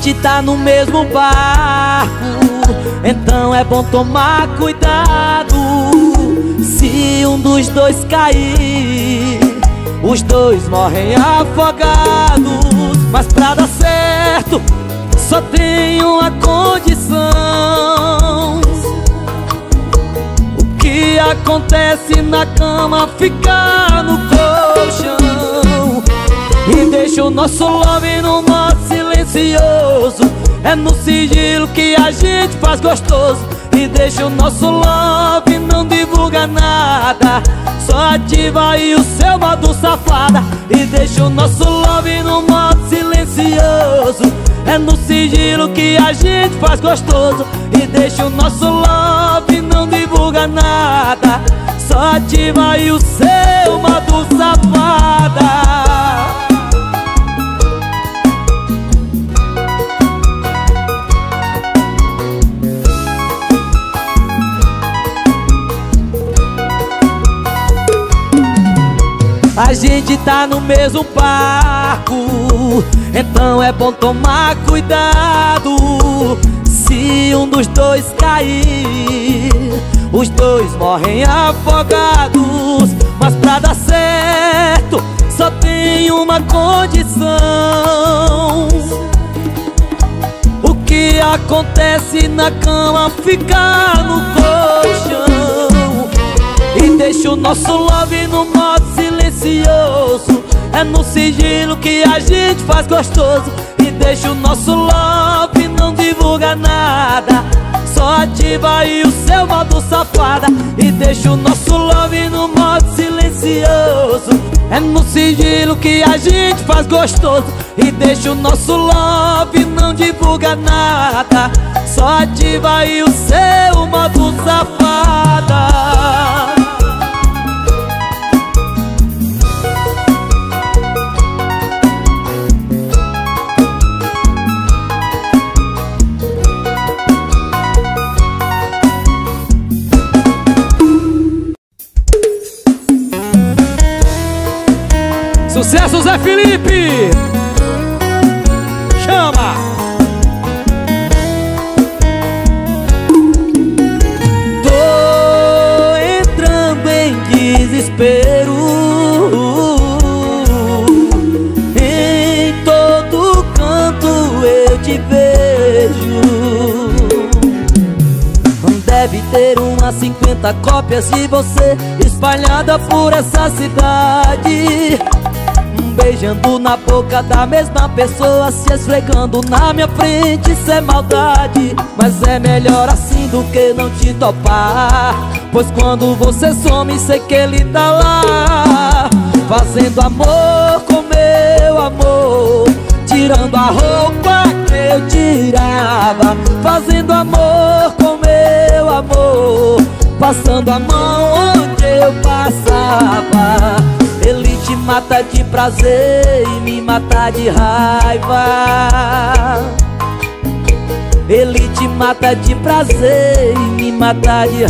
gente tá no mesmo barco, então é bom tomar cuidado. Se um dos dois cair, os dois morrem afogados. Mas pra dar certo, só tem uma condição: o que acontece na cama fica no colchão. E deixa o nosso love no modo silencioso, é no sigilo que a gente faz gostoso. E deixa o nosso love, não divulga nada, só ativa aí o seu modo safada. E deixa o nosso love no modo silencioso, é no sigilo que a gente faz gostoso. E deixa o nosso love, não divulga nada, só ativa aí o seu modo safada. A gente tá no mesmo barco, então é bom tomar cuidado. Se um dos dois cair, os dois morrem afogados. Mas pra dar certo, só tem uma condição: o que acontece na cama fica no colchão. E deixa o nosso love no modo silencioso, é no sigilo que a gente faz gostoso. E deixa o nosso love, não divulga nada, só ativa aí o seu modo safada. E deixa o nosso love no modo silencioso, é no sigilo que a gente faz gostoso. E deixa o nosso love, não divulga nada, só ativa aí o seu modo safada. Sucesso, Zé Felipe! Chama! Tô entrando em desespero, em todo canto eu te vejo. Deve ter umas 50 cópias de você espalhada por essa cidade, beijando na boca da mesma pessoa, se esfregando na minha frente, isso é maldade. Mas é melhor assim do que não te topar, pois quando você some, sei que ele tá lá, fazendo amor com meu amor, tirando a roupa que eu tirava, fazendo amor com meu amor, passando a mão onde eu passava. Ele te mata de prazer e me mata de raiva. Ele te mata de prazer e me mata de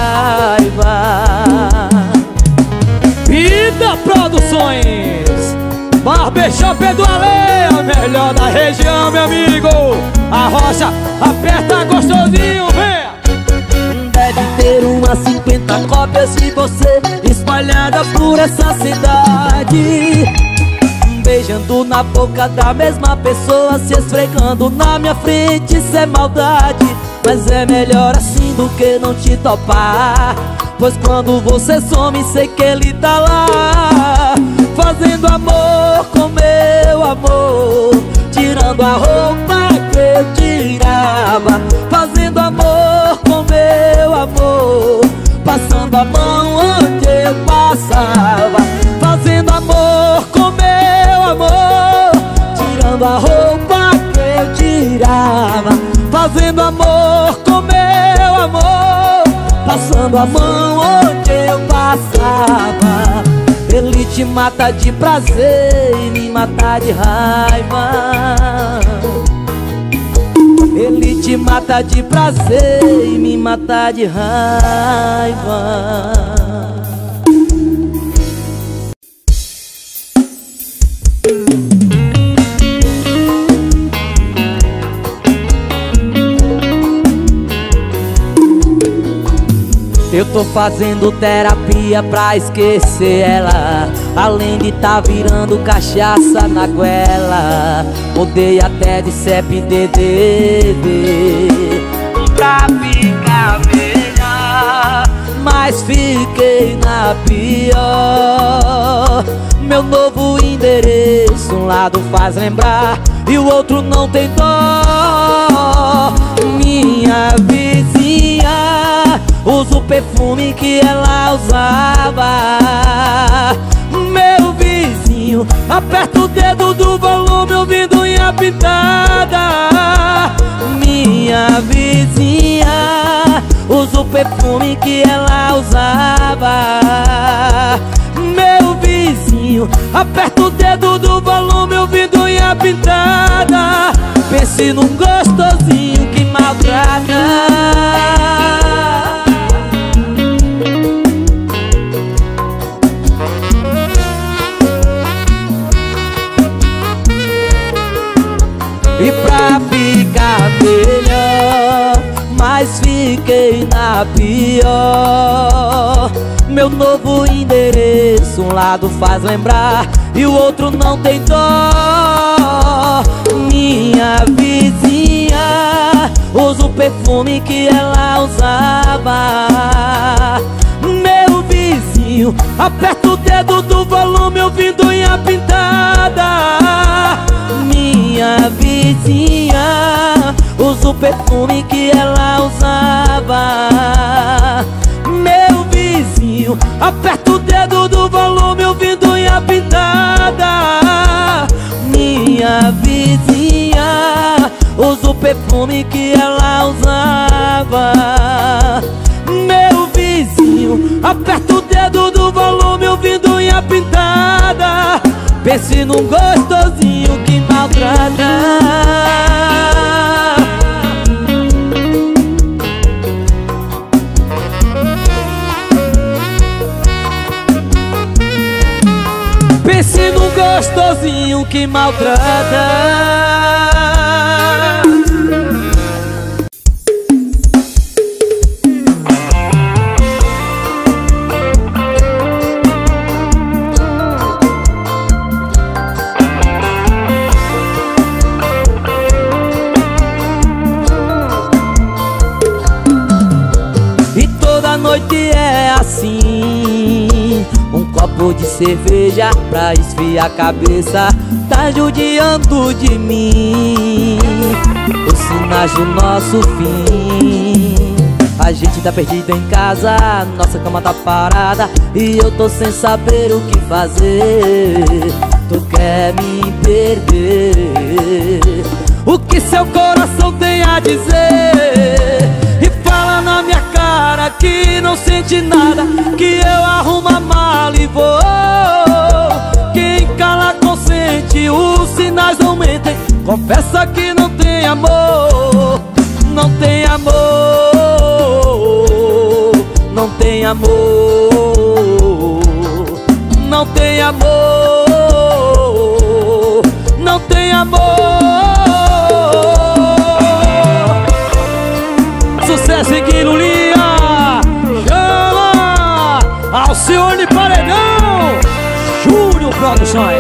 raiva. Vida Produções, Barbershop do Ale, a melhor da região, meu amigo. A rocha aperta gostosinho, vem! Deve ter umas 50 cópias de você espalhada por essa cidade, beijando na boca da mesma pessoa, se esfregando na minha frente, isso é maldade. Mas é melhor assim do que não te topar, pois quando você some, sei que ele tá lá, fazendo amor com meu amor, tirando a roupa que eu tirava, fazendo amor com meu amor, passando a mão onde eu passava, fazendo amor com meu amor, tirando a roupa que eu tirava, fazendo amor com meu amor, passando a mão onde eu passava. Ele te mata de prazer e me mata de raiva. Ele te mata de prazer e me mata de raiva. Eu tô fazendo terapia pra esquecer ela, além de tá virando cachaça na goela. Mudei até de CEP DDD pra ficar melhor, mas fiquei na pior. Meu novo endereço, um lado faz lembrar e o outro não tem dó. Minha vizinha usa o perfume que ela usava. Meu vizinho aperta o dedo do volume ouvindo unha pintada. Minha vizinha usa o perfume que ela usava. Meu vizinho aperta o dedo do volume ouvindo unha pintada. Pense num gostosinho que maltrata. E pra ficar melhor, mas fiquei na pior. Meu novo endereço, um lado faz lembrar e o outro não tem dó. Minha vizinha usa o perfume que ela usava. Meu vizinho aperta o dedo do volume ouvindo unha pintada. Minha vizinha usa o perfume que ela usava. Meu vizinho aperta o dedo do volume ouvindo unha pintada. Minha vizinha usa o perfume que ela usava. Meu vizinho aperta o dedo do volume ouvindo unha pintada. Pense num gostosinho que maltrata. Pense num gostosinho que maltrata. E toda noite é assim, um copo de cerveja pra esfriar a cabeça tá judiando de mim. Os sinais do nosso fim. A gente tá perdido em casa, nossa cama tá parada e eu tô sem saber o que fazer. Tu quer me perder? O que seu coração tem a dizer? E fala na minha cara que não sente nada, que eu arrumo a mala e vou. Quem cala consente, os sinais não mentem. Confessa que não tem amor, não tem amor, não tem amor, não tem amor, não tem amor. Sucesso em Guilulia, chama Alcione Paredão, Júnior Produções.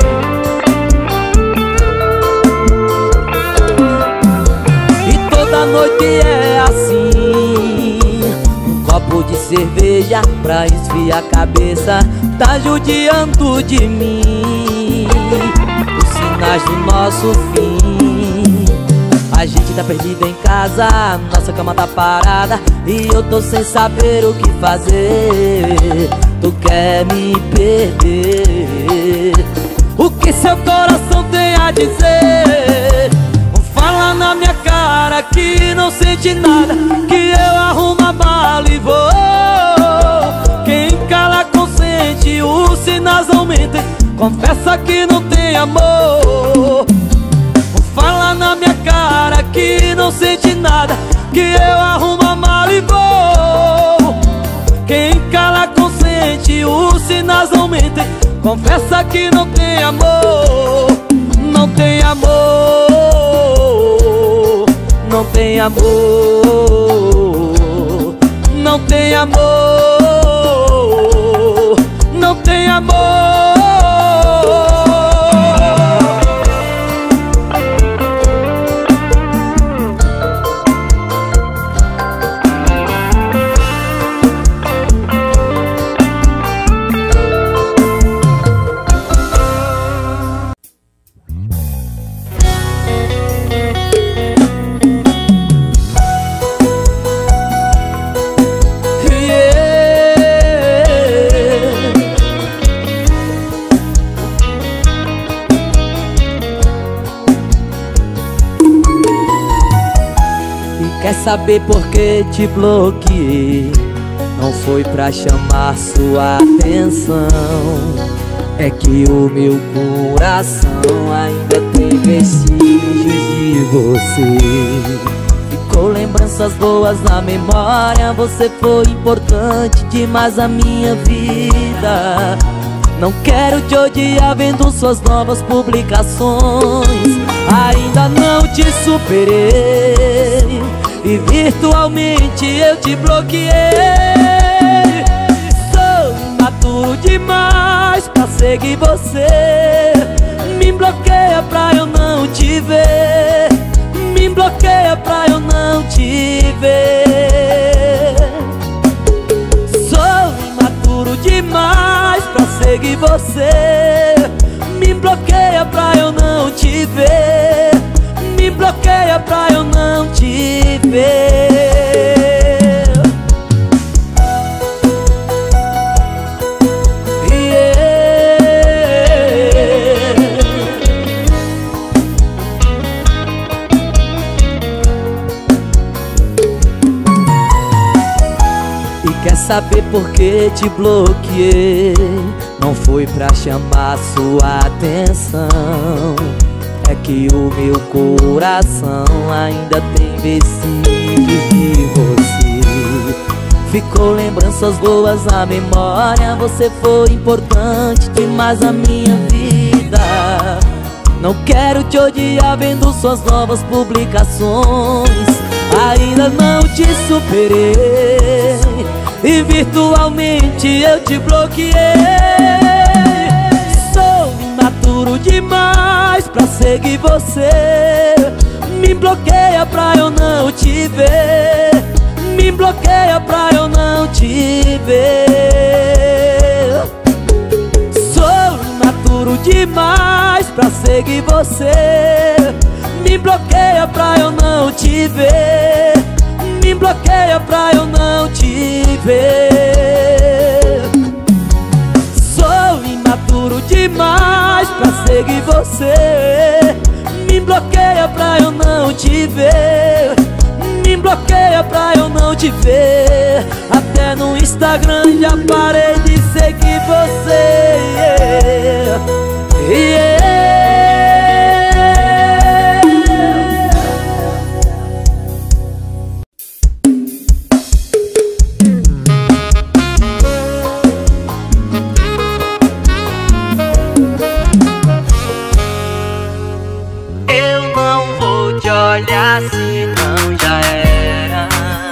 E toda noite é assim, um copo de cerveja pra esfriar a cabeça tá judiando de mim. Os sinais do nosso fim. A gente tá perdido em casa, nossa cama tá parada e eu tô sem saber o que fazer. Tu quer me perder? O que seu coração tem a dizer? Fala na minha cara que não sente nada, que eu arrumo a mala e vou. Quem cala consente, os sinais não mentem. Confessa que não tem amor. Fala na minha cara que não sente nada, que eu arrumo a mala e vou. Quem cala consente, os sinais não mentem. Confessa que não tem amor, não tem amor, não tem amor, não tem amor. não tem amor. Quer saber por que te bloqueei? Não foi pra chamar sua atenção, é que o meu coração ainda tem vestígios de você. Ficou lembranças boas na memória, você foi importante demais na minha vida. Não quero te odiar vendo suas novas publicações. Ainda não te superei e virtualmente eu te bloqueei. Sou imaturo demais pra seguir você. Me bloqueia pra eu não te ver. Me bloqueia pra eu não te ver. Sou imaturo demais pra seguir você. Me bloqueia pra eu não te ver. Me bloqueia pra eu não te ver. E quer saber por que te bloqueei? Não foi pra chamar sua atenção, é que o meu coração ainda tem vestígios de você. Ficou lembranças boas na memória, você foi importante demais na minha vida. Não quero te odiar vendo suas novas publicações. Ainda não te superei e virtualmente eu te bloqueei. Sou imaturo demais pra seguir você. Me bloqueia pra eu não te ver. Me bloqueia pra eu não te ver. Sou imaturo demais pra seguir você. Me bloqueia pra eu não te ver. Me bloqueia pra eu não te ver. Sou imaturo demais pra seguir você. Me bloqueia pra eu não te ver. Me bloqueia pra eu não te ver. Até no Instagram já parei de seguir você. Eu não vou te olhar se não já era.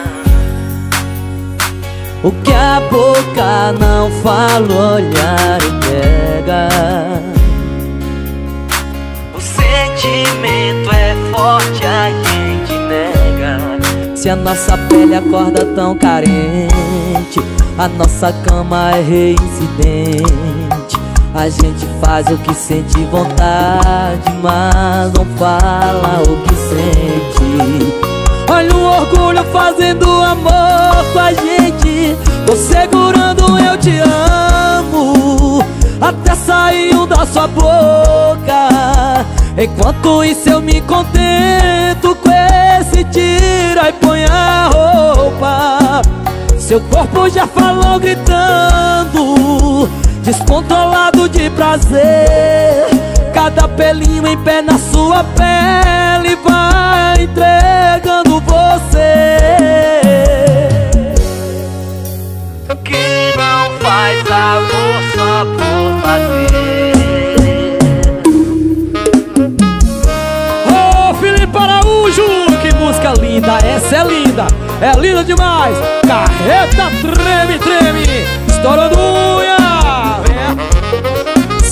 O que a boca não fala, o olhar entrega. O sentimento é forte, a gente nega. Se a nossa pele acorda tão carente, a nossa cama é reincidente. A gente faz o que sente vontade, mas não fala o que sente. Olha o orgulho fazendo amor com a gente, tô segurando eu te amo, até saiu da sua boca. Enquanto isso eu me contento com esse tira e põe a roupa. Seu corpo já falou gritando, descontrolado de prazer. Cada pelinho em pé na sua pele vai entregando você. Que não faz amor só por fazer. Ô, Felipe Araújo, que música linda, essa é linda. É linda demais. Carreta treme, treme, estourando unha.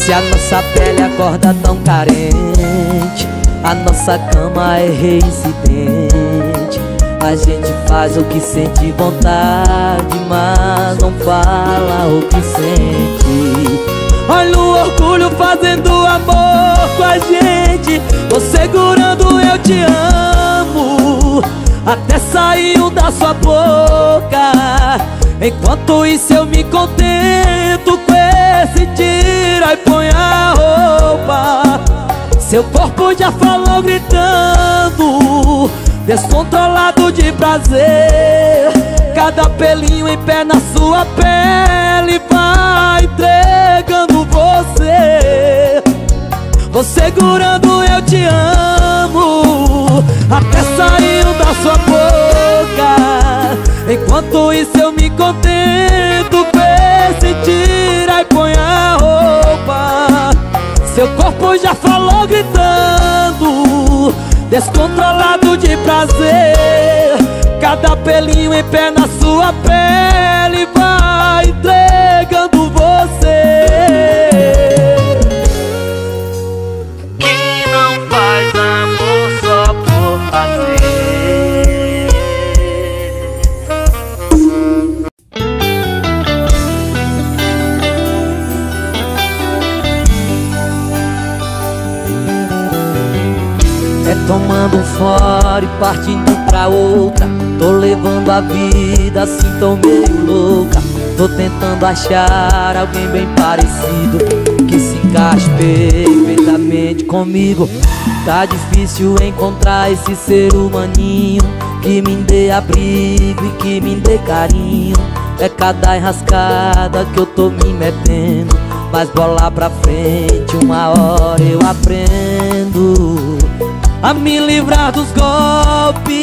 Se a nossa pele acorda tão carente, a nossa cama é reincidente. A gente faz o que sente vontade, mas não fala o que sente. Olha o orgulho fazendo amor com a gente, tô segurando eu te amo, até saiu da sua boca. Enquanto isso eu me contento com esse tira e põe a roupa. Seu corpo já falou gritando, descontrolado de prazer. Cada pelinho em pé na sua pele vai entregando você. Vou segurando eu te amo, até saiu da sua boca. Enquanto isso eu me contento com esse tira e põe a roupa. Seu corpo já falou gritando, descontrolado de prazer. Cada pelinho em pé na sua pele vai entregando você. Quem não faz amor só por fazer. Tomando um fora e partindo pra outra. Tô levando a vida assim, tô meio louca. Tô tentando achar alguém bem parecido, que se encaixe perfeitamente comigo. Tá difícil encontrar esse ser humaninho, que me dê abrigo e que me dê carinho. É cada enrascada que eu tô me metendo, mas bola pra frente, uma hora eu aprendo a me livrar dos golpes.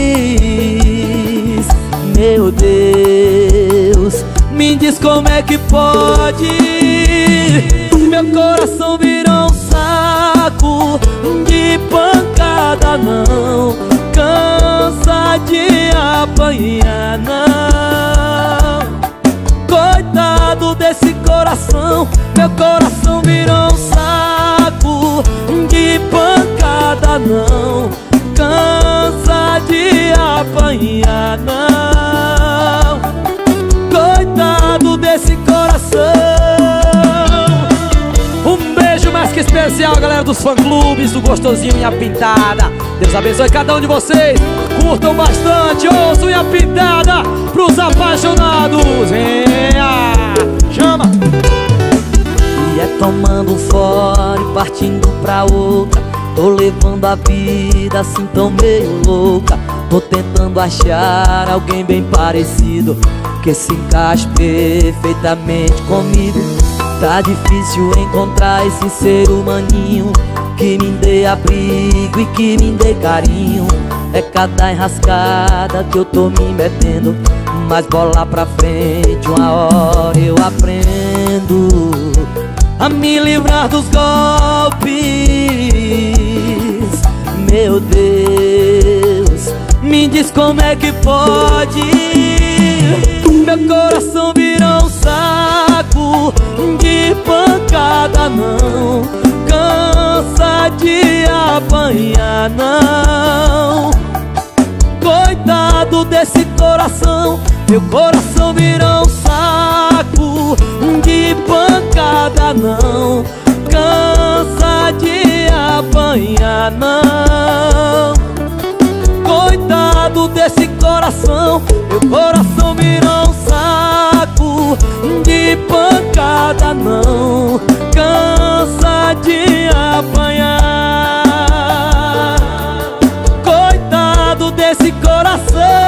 Meu Deus, me diz como é que pode. Meu coração virou um saco de pancada, não cansa de apanhar, não. Coitado desse coração, meu coração virou um saco de pancada, não cansa de apanhar, não. Coitado desse coração. Um beijo mais que especial, galera dos fã-clubes do Gostosinho Unha Pintada. Deus abençoe cada um de vocês. Curtam bastante, ouçam Unha Pintada pros apaixonados. Venha, chama! E é tomando um fora e partindo pra outra. Tô levando a vida assim tão meio louca. Tô tentando achar alguém bem parecido, que se encaixe perfeitamente comigo. Tá difícil encontrar esse ser humaninho, que me dê abrigo e que me dê carinho. É cada enrascada que eu tô me metendo, mas bola pra frente, uma hora eu aprendo a me livrar dos golpes. Meu Deus, me diz como é que pode. Meu coração virou um saco de pancada, não cansa de apanhar, não. Coitado desse coração, meu coração virou um saco de pancada, não cansa de apanhar, não. Coitado desse coração, meu coração virou um saco de pancada, não cansa de apanhar. Coitado desse coração.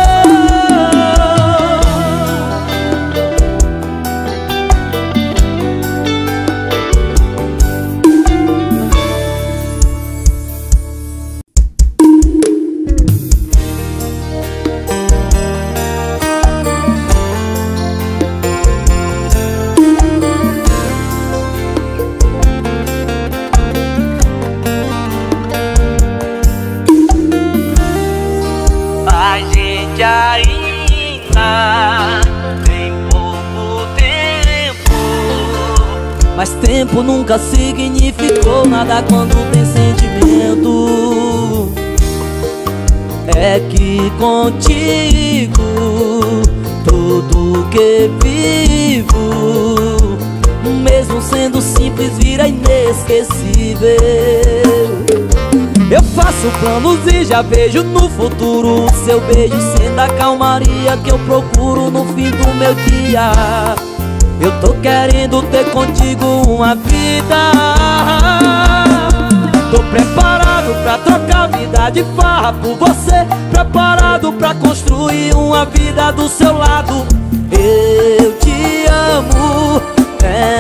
Ainda tem pouco tempo Mas tempo nunca significou nada quando tem sentimento. É que contigo tudo que vivo, mesmo sendo simples, vira inesquecível. Eu faço planos e já vejo no futuro o seu beijo sendo a calmaria que eu procuro no fim do meu dia. Eu tô querendo ter contigo uma vida. Tô preparado pra trocar vida de farra por você, preparado pra construir uma vida do seu lado. Eu te amo, é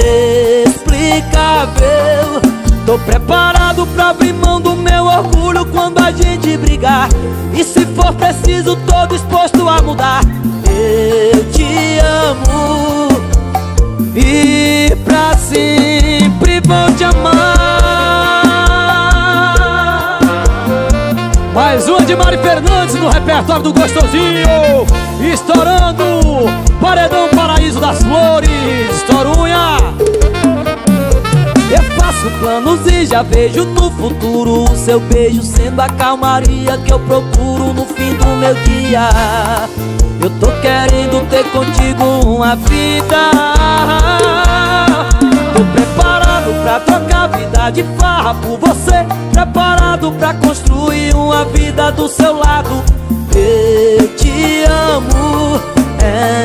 inexplicável. Tô preparado pra abrir mão do meu orgulho quando a gente brigar, e se for preciso tô disposto a mudar. Eu te amo e pra sempre vou te amar. Mais uma de Mari Fernandes no repertório do Gostosinho, estourando Paredão Paraíso das Flores, Torunha. Eu faço planos e já vejo no futuro o seu beijo sendo a calmaria que eu procuro no fim do meu dia. Eu tô querendo ter contigo uma vida. Tô preparado pra trocar vida de farra por você, preparado pra construir uma vida do seu lado. Eu te amo, é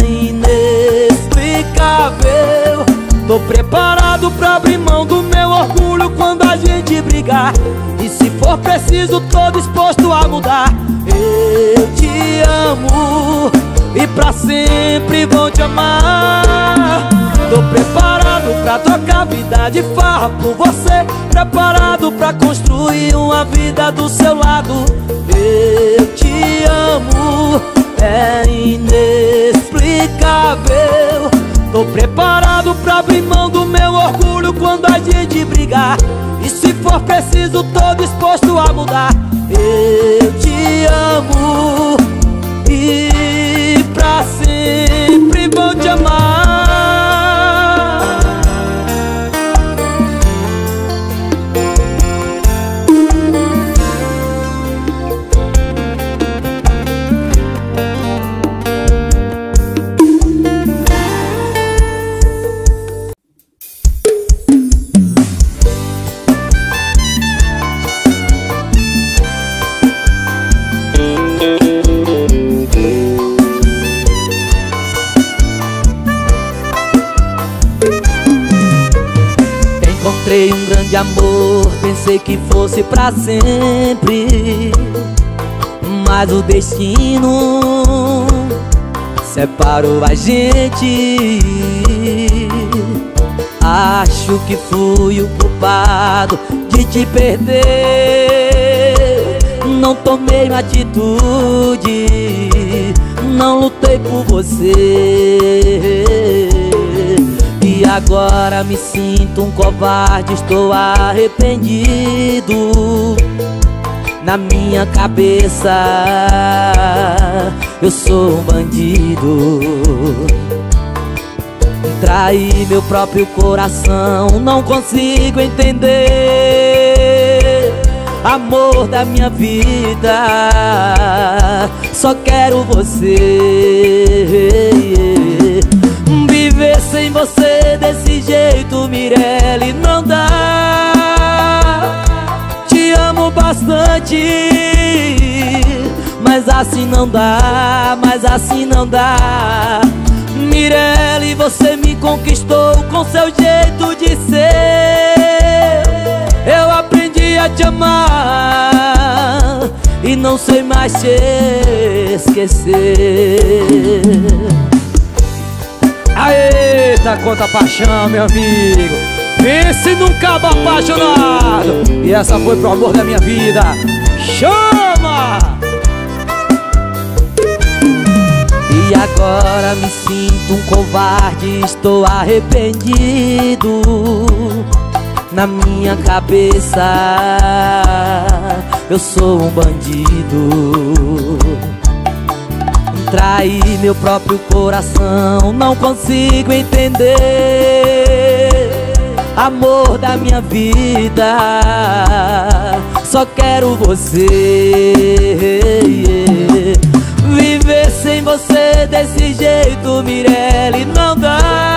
inexplicável. Tô preparado pra abrir mão do meu orgulho quando a gente brigar, e se for preciso tô disposto a mudar. Eu te amo e pra sempre vou te amar. Tô preparado pra trocar vida de farra por você, preparado pra construir uma vida do seu lado. Eu te amo, é inexplicável. Tô preparado pra abrir mão do meu orgulho quando a gente brigar, e se for preciso tô disposto a mudar. Eu te amo e pra sempre vou te amar. Encontrei um grande amor, pensei que fosse pra sempre, mas o destino separou a gente. Acho que fui o culpado de te perder. Não tomei uma atitude, não lutei por você, e agora me sinto um covarde, estou arrependido. Na minha cabeça eu sou um bandido. Traí meu próprio coração, não consigo entender. Amor da minha vida, só quero você. Viver sem você desse jeito, Mirelle, não dá. Te amo bastante, mas assim não dá, mas assim não dá. Mirelle, você me conquistou com seu jeito de ser. Eu aprendi a te amar e não sei mais te esquecer. Eita, quanta paixão, meu amigo. Pense num cabo apaixonado, e essa foi pro amor da minha vida. Chama! E agora me sinto um covarde, estou arrependido. Na minha cabeça eu sou um bandido. Traí meu próprio coração, não consigo entender. amor da minha vida. Só quero você. Viver sem você desse jeito, Mirelle, não dá.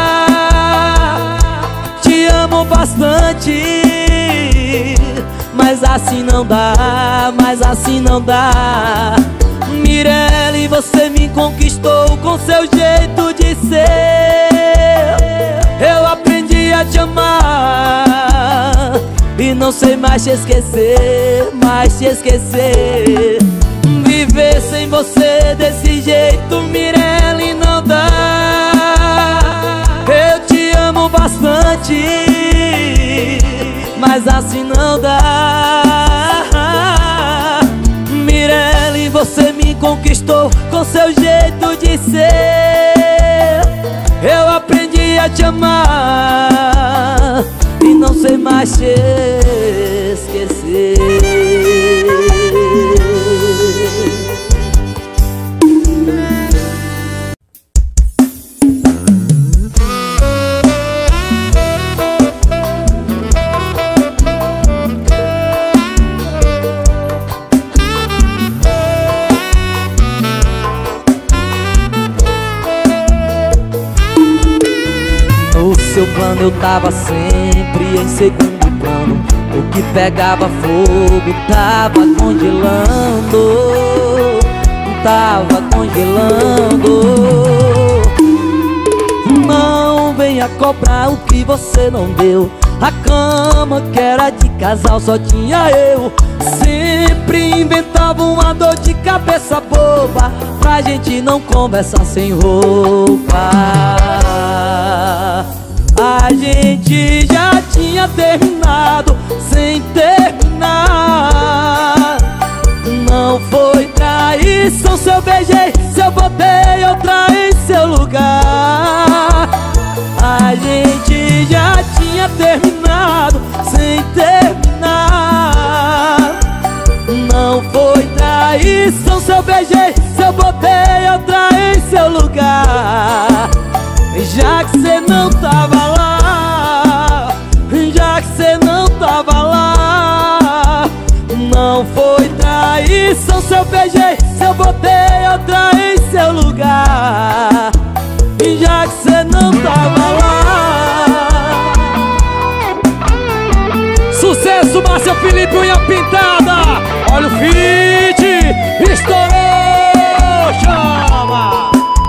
Te amo bastante, mas assim não dá, mas assim não dá. Mirelle, você me conquistou com seu jeito de ser. Eu aprendi a te amar e não sei mais te esquecer, mais te esquecer. Viver sem você desse jeito, Mirelle, não dá. Eu te amo bastante, mas assim não dá. Mirelle, você me conquistou com seu jeito de ser. Eu aprendi a te amar e não sei mais te esquecer. Seu plano eu tava sempre em segundo plano. O que pegava fogo tava congelando, tava congelando. Não venha cobrar o que você não deu. A cama que era de casal só tinha eu. Sempre inventava uma dor de cabeça boba pra gente não conversar sem roupa. A gente já tinha terminado sem terminar. Não foi traição se eu beijei, se eu botei outra em seu lugar. A gente já tinha terminado sem terminar. Não foi traição se eu beijei, se eu botei outra em seu lugar. Já que cê não tava lá, já que cê não tava lá. Não foi traição se eu beijei, se eu botei outra em seu lugar. Já que cê não tava lá. Sucesso, Márcia Felipe, unha pintada. Olha o feat, estourou, chama.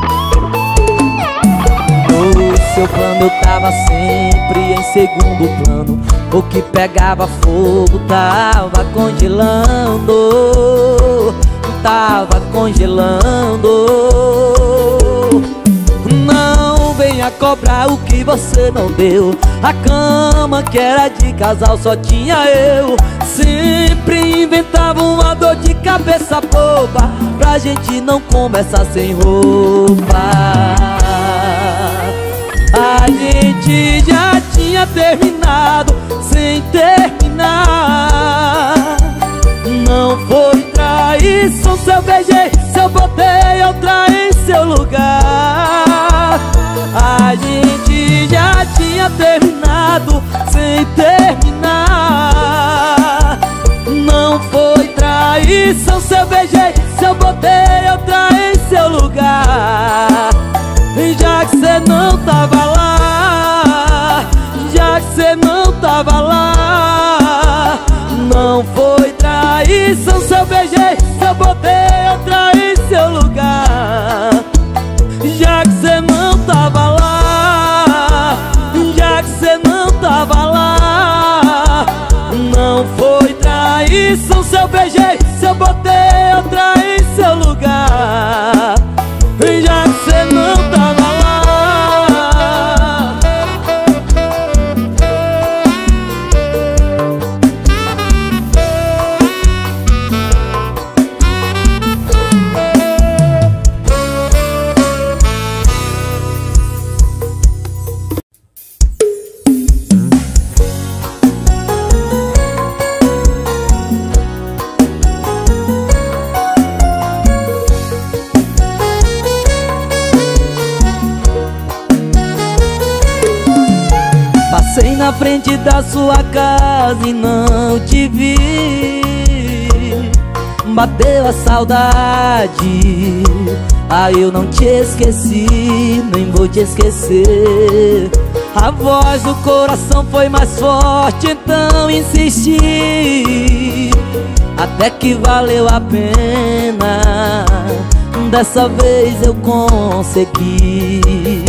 Seu plano eu tava sempre em segundo plano. O que pegava fogo tava congelando, tava congelando. Não venha cobrar o que você não deu. A cama que era de casal só tinha eu. Sempre inventava uma dor de cabeça boba pra gente não conversar sem roupa. A gente já tinha terminado sem terminar. Não foi traição se eu beijei, se eu botei outra em seu lugar. A gente já tinha terminado sem terminar. Não foi traição se eu beijei, se eu botei outra em seu lugar. Já que cê não tava lá, já que cê não tava lá. Não foi traição se eu beijei, se eu botei outra em seu lugar. Já que cê não tava lá, já que cê não tava lá. Não foi traição se eu beijei, se eu botei outra em seu lugar. Já que cê não tava lá. na frente da sua casa e não te vi. Bateu a saudade, eu não te esqueci, nem vou te esquecer. A voz do coração foi mais forte, então insisti, até que valeu a pena. Dessa vez eu consegui.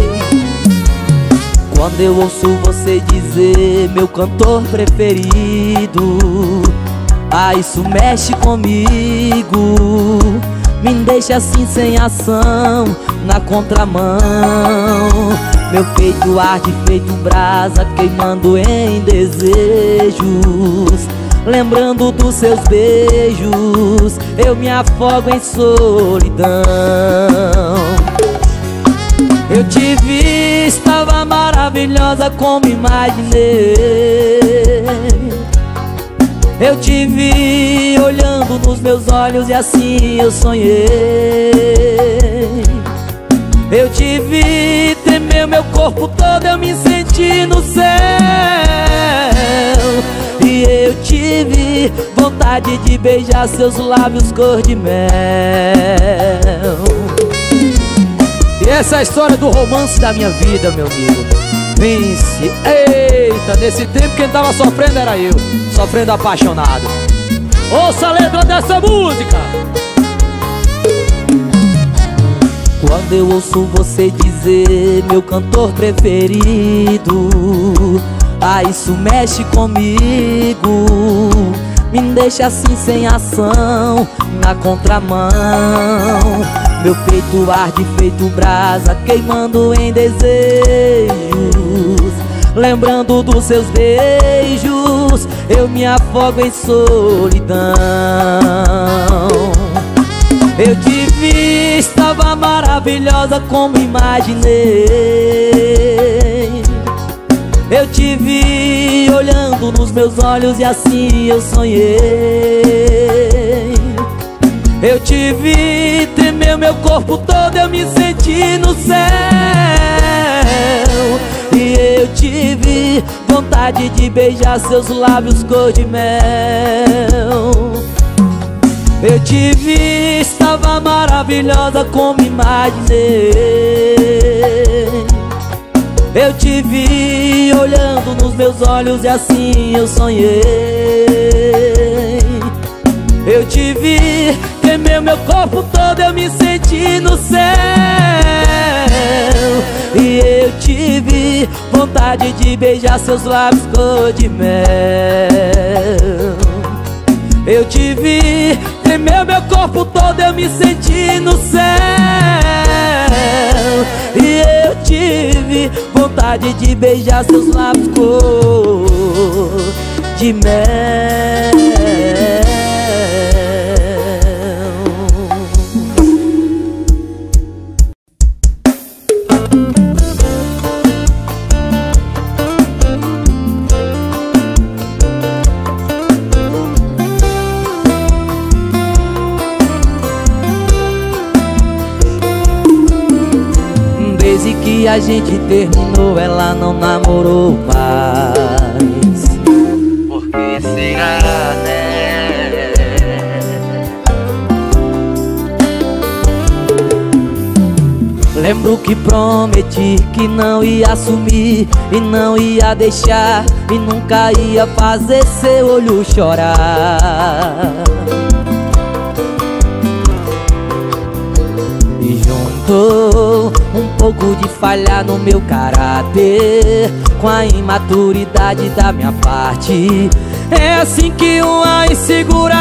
Quando eu ouço você dizer meu cantor preferido, isso mexe comigo, me deixa assim sem ação, na contramão. Meu peito arde feito brasa, queimando em desejos. Lembrando dos seus beijos, eu me afogo em solidão. Eu te vi, estava maravilhosa como imaginei. Eu te vi olhando nos meus olhos e assim eu sonhei. Eu te vi, tremeu meu corpo todo, eu me senti no céu. E eu tive vontade de beijar seus lábios cor de mel. E essa é a história do romance da minha vida, meu amigo. Vince, eita, nesse tempo quem tava sofrendo era eu, sofrendo apaixonado. Ouça a letra dessa música. Quando eu ouço você dizer meu cantor preferido, isso mexe comigo, me deixa assim sem ação, na contramão. Meu peito arde feito brasa, queimando em desejos. Lembrando dos seus beijos, eu me afogo em solidão. Eu te vi, estava maravilhosa como imaginei. Eu te vi olhando nos meus olhos e assim eu sonhei. Eu te vi, tremeu meu corpo todo, eu me senti no céu. E eu tive vontade de beijar seus lábios cor de mel. Eu te vi, estava maravilhosa como imaginei. Eu te vi olhando nos meus olhos e assim eu sonhei. Eu te vi, tremeu meu corpo todo, eu me senti no céu. E eu tive vontade de beijar seus lábios cor de mel. Eu te vi, tremeu meu corpo todo, eu me senti no céu. E eu tive vontade de beijar seus lábios cor de mel. Desde que a gente terminou, ela não namorou mais. Por que será, né? Lembro que prometi que não ia assumir e não ia deixar, e nunca ia fazer seu olho chorar. E juntou um pouco de falha no meu caráter com a imaturidade da minha parte. É assim que uma insegura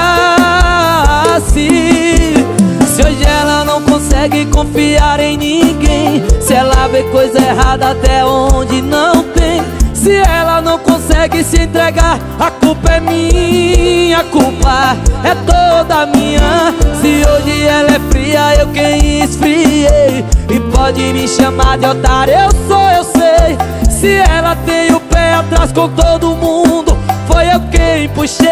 nasce. Se hoje ela não consegue confiar em ninguém, se ela vê coisa errada até onde não tem, se ela não consegue se entregar, a culpa é minha, a culpa é toda minha. Se hoje ela é fria, eu quem esfriei, e pode me chamar de otário, eu sei. Se ela tem o pé atrás com todo mundo, foi eu quem puxei.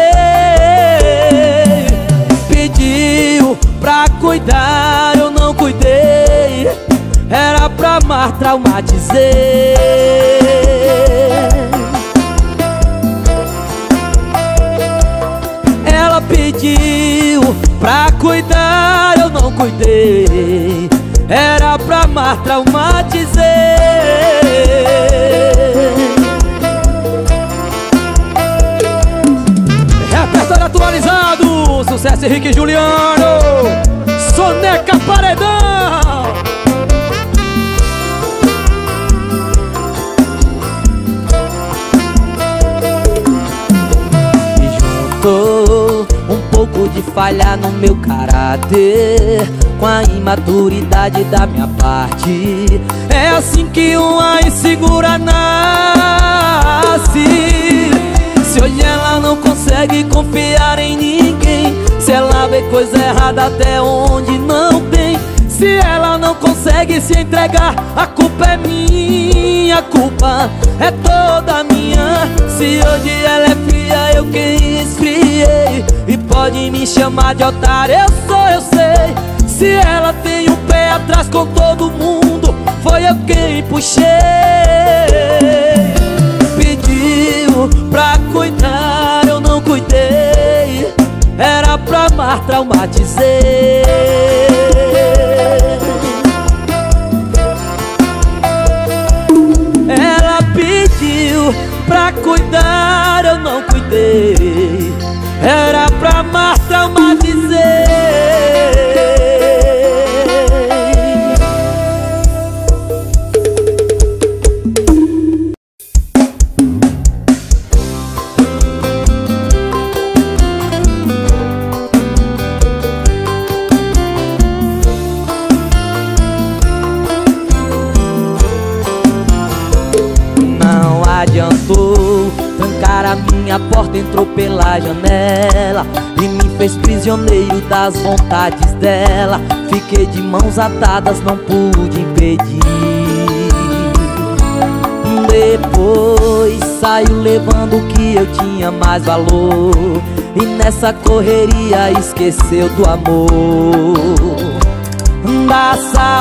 Pediu pra cuidar, eu não cuidei. Era pra amar, traumatizei. pra cuidar eu não cuidei, era pra amar, traumatizei. Repertório atualizado, sucesso Henrique e Juliano, Soneca Paredão. E juntou um pouco de falha no meu caráter com a imaturidade da minha parte. É assim que uma insegura nasce. Se hoje ela não consegue confiar em ninguém, se ela vê coisa errada até onde não tem, se ela não consegue se entregar, a culpa é minha, a culpa é toda minha. Se hoje ela é fria, eu quem esfriei, e pode me chamar de otário, eu sei. Se ela tem um pé atrás com todo mundo, foi eu quem puxei. Pediu pra cuidar, eu não cuidei, era pra amar, traumatizei. Ela pediu pra cuidar, eu não cuidei, era pra amar, traumatizei. Trancar a minha porta, entrou pela janela e me fez prisioneiro das vontades dela. Fiquei de mãos atadas, não pude impedir. Depois saiu levando o que eu tinha mais valor, e nessa correria esqueceu do amor, da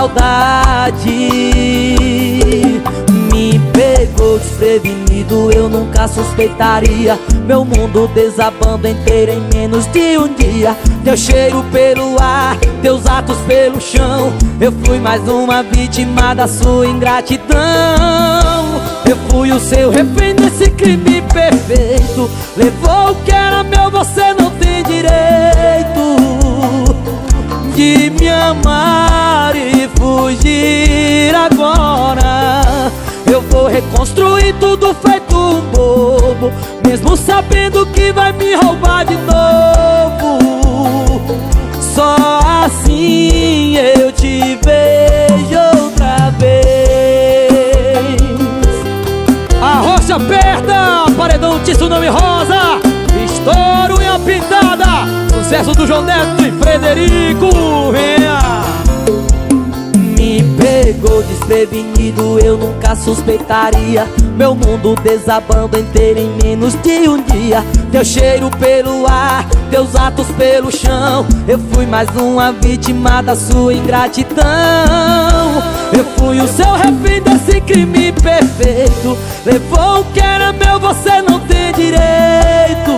saudade. Me pegou desprevenido, eu nunca suspeitaria. Meu mundo desabando inteiro em menos de um dia. Teu cheiro pelo ar, teus atos pelo chão. Eu fui mais uma vítima da sua ingratidão. Eu fui o seu refém nesse crime perfeito. Levou o que era meu, você não tem direito de me amar e fugir agora. Eu vou reconstruir tudo feito um bobo, mesmo sabendo que vai me roubar de novo. Só assim eu te vejo outra vez. A rocha aperta, paredão Tsunami Rosa, estouro e a pintada. Sucesso do João Neto e Frederico, venha. Me pegou desprevenido, eu nunca suspeitaria. Meu mundo desabando inteiro em menos de um dia. Teu cheiro pelo ar, teus atos pelo chão. Eu fui mais uma vítima da sua ingratidão. Eu fui o seu refém desse crime perfeito. Levou o que era meu, você não tem direito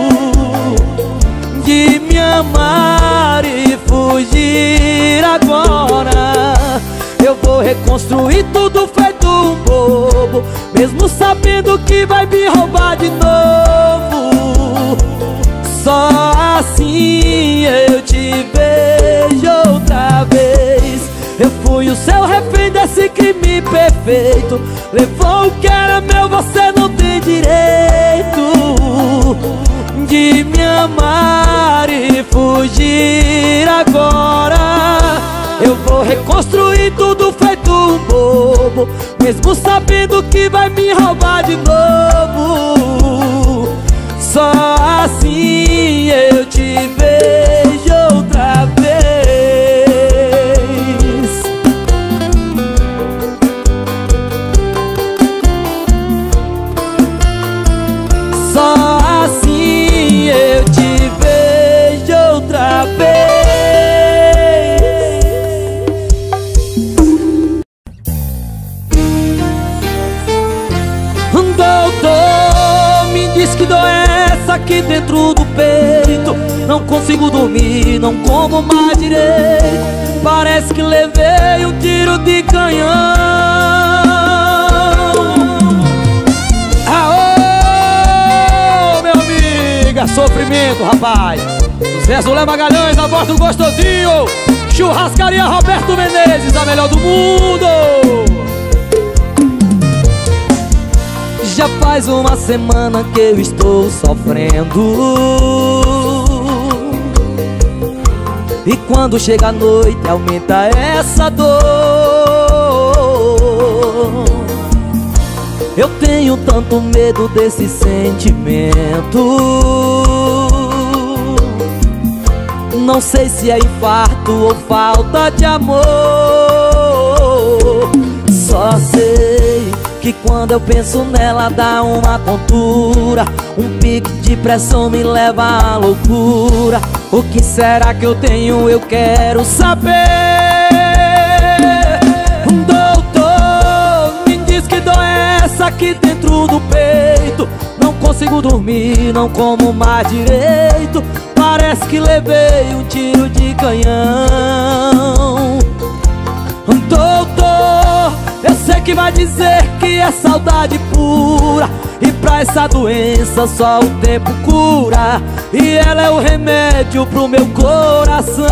de me amar e fugir agora. Eu vou reconstruir tudo feito um bobo, mesmo sabendo que vai me roubar de novo. Só assim eu te vejo outra vez. Eu fui o seu refém desse crime perfeito. Levou o que era meu, você não tem direito de me amar e fugir agora. Eu vou reconstruir tudo feito um bobo, mesmo sabendo que vai me roubar de novo. Só assim eu te vejo outra vez. Só assim eu te vejo outra vez. Doutor consigo dormir, não como mais direito. Parece que levei um tiro de canhão. Aô, meu amigo, é sofrimento, rapaz. Zé Zulé Magalhães, a voz do gostosinho. Churrascaria Roberto Menezes, a melhor do mundo. Já faz uma semana que eu estou sofrendo, e quando chega a noite aumenta essa dor. Eu tenho tanto medo desse sentimento. Não sei se é infarto ou falta de amor. Só sei que quando eu penso nela dá uma tontura. Um pique de pressão me leva à loucura. O que será que eu tenho? Eu quero saber. Doutor, me diz que dor é essa aqui dentro do peito. Não consigo dormir, não como mais direito. Parece que levei um tiro de canhão. Doutor, eu sei que vai dizer que é saudade pura, e pra essa doença só o tempo cura. E ela é o remédio pro meu coração.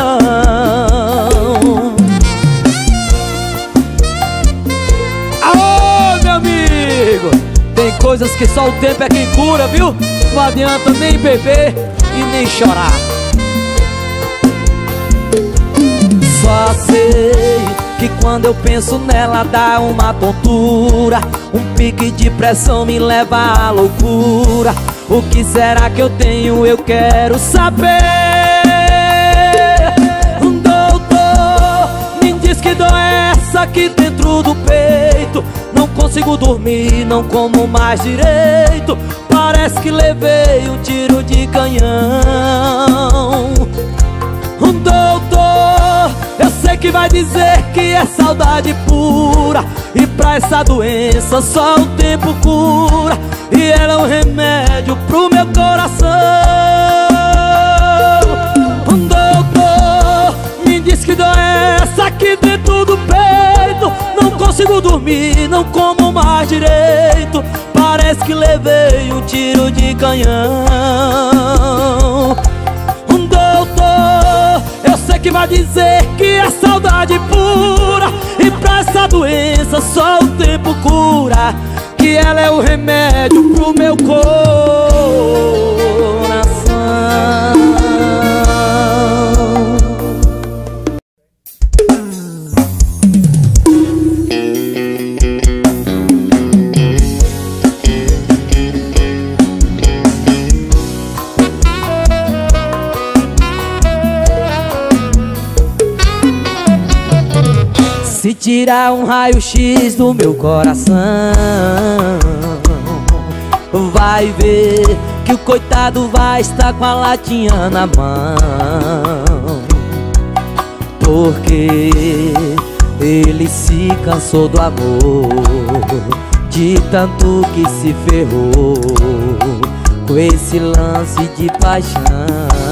Aô, meu amigo, tem coisas que só o tempo é quem cura, viu? Não adianta nem beber e nem chorar. Só sei que quando eu penso nela dá uma tontura. Um pique de pressão me leva à loucura. O que será que eu tenho? Eu quero saber. Doutor, me diz que dor é essa aqui dentro do peito. Não consigo dormir, não como mais direito. Parece que levei um tiro de canhão. Doutor, eu sei que vai dizer que é saudade pura, e pra essa doença só o tempo cura. E ela é um remédio pro meu coração. Doutor, me diz que dor é essa aqui dentro do peito. Não consigo dormir, não como mais direito. Parece que levei um tiro de canhão. Doutor, eu sei que vai dizer que é saudade pura, e pra essa doença só o tempo cura. Que ela é o remédio pro meu coração. Se tirar um raio-x do meu coração, vai ver que o coitado vai estar com a latinha na mão. Porque ele se cansou do amor, de tanto que se ferrou com esse lance de paixão.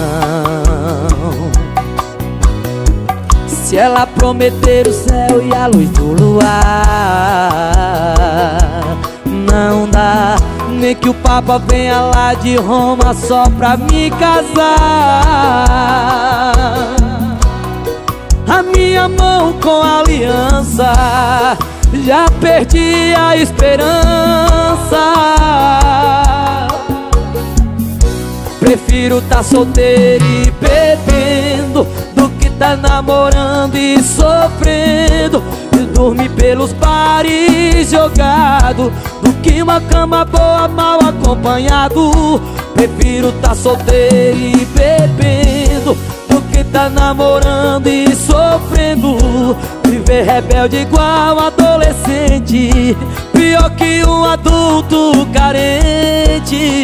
Se ela prometer o céu e a luz do luar, não dá nem que o Papa venha lá de Roma só pra me casar. A minha mão com a aliança, já perdi a esperança. Prefiro tá solteiro e bebendo do que tá namorando e sofrendo, e dormir pelos bares jogado, do que uma cama boa mal acompanhado. Prefiro tá solteiro e bebendo do que tá namorando e sofrendo, viver rebelde igual adolescente, pior que um adulto carente.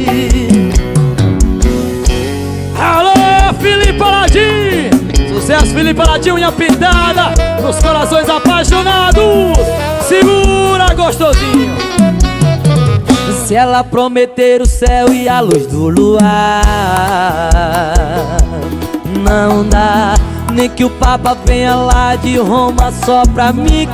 Alô, Felipe Aladim! Sucesso, Felipe Aladim, unha pintada nos corações apaixonados. Segura, gostosinho. Se Se ela prometer o céu e a luz do luar, não dá. Nem que o Papa venha lá de Roma só pra me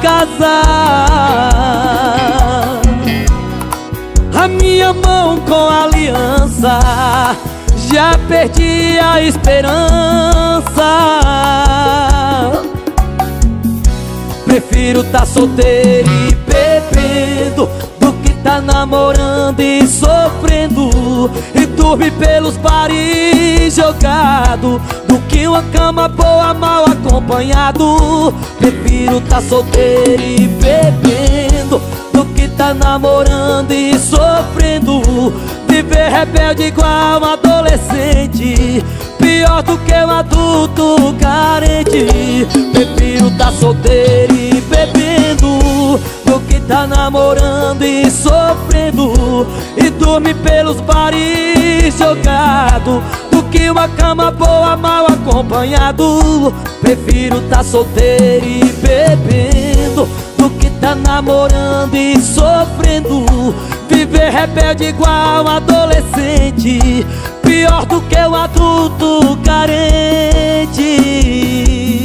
casar. A minha mão com a aliança, já perdi a esperança. Prefiro tá solteiro e bebendo do que tá namorando e sofrendo, e dormir pelos bares jogado, do que uma cama boa mal acompanhado. Prefiro tá solteiro e bebendo do que tá namorando e sofrendo, viver rebelde igual um adolescente, pior do que um adulto carente. Prefiro tá solteiro e bebendo do que tá namorando e sofrendo, e dormir pelos bares jogado, do que uma cama boa mal acompanhado. Prefiro tá solteiro e bebendo do que tá namorando e sofrendo, viver rebelde igual um adolescente, pior do que um adulto carente.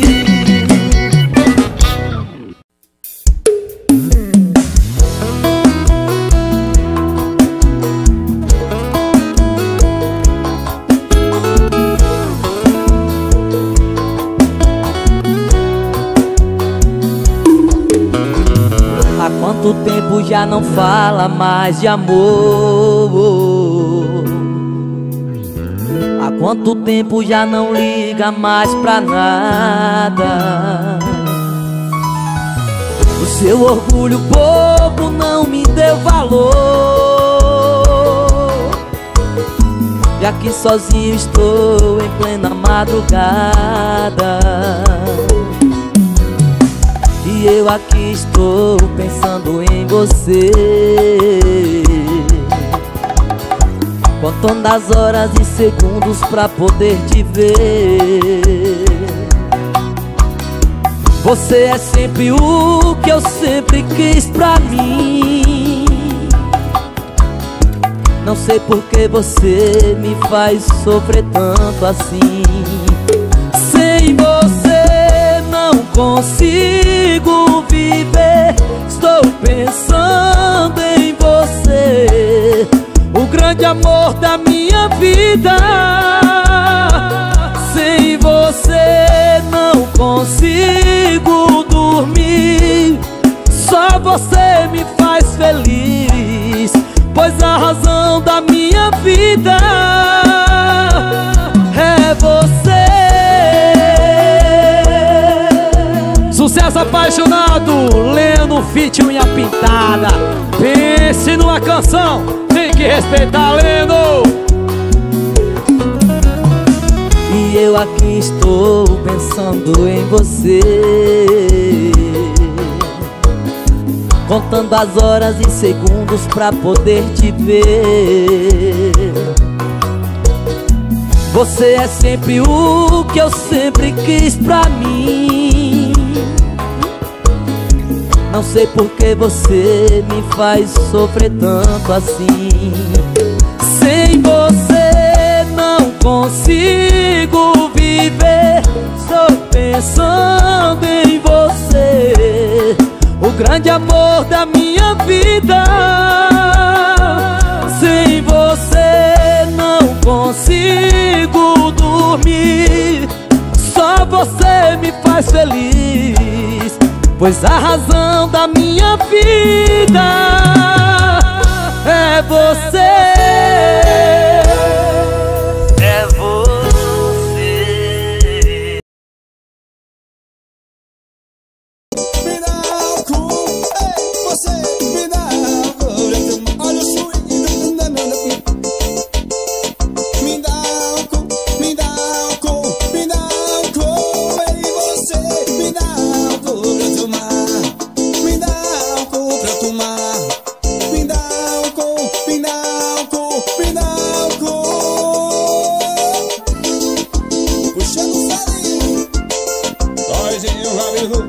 Há quanto tempo já não fala mais de amor? Há quanto tempo já não liga mais pra nada? O seu orgulho bobo não me deu valor, já que sozinho estou em plena madrugada, e eu aqui estou pensando em você, contando as horas e segundos pra poder te ver. Você é sempre o que eu sempre quis pra mim. Não sei por que você me faz sofrer tanto assim. Sem você não consigo viver. Estou pensando em você, o grande amor da minha vida. Sem você não consigo dormir. Só você me faz feliz, pois a razão da minha vida é você. Sucesso apaixonado, Leno feat Unha Pintada. Pense numa canção, tem que respeitar, Leno. E eu aqui estou pensando em você, contando as horas e segundos pra poder te ver. Você é sempre o que eu sempre quis pra mim. Não sei por que você me faz sofrer tanto assim. Sem você não consigo viver. Estou pensando em você, o grande amor da minha vida. Sem você não consigo dormir. Só você me faz feliz, pois a razão da minha vida é você. É você. Me dá álcool, você me dá álcool. Olha o swing. Me dá álcool, me dá álcool, me dá álcool. E você me dá álcool pra tomar. Me dá álcool pra tomar. Me dá álcool, me dá álcool, me dá álcool. Puxando o salinho, Toyzinho Robin Hood.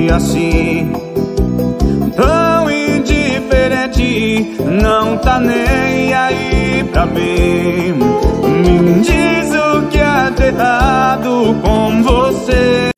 assim, tão indiferente, não tá nem aí pra mim. Me diz o que é de errado com você.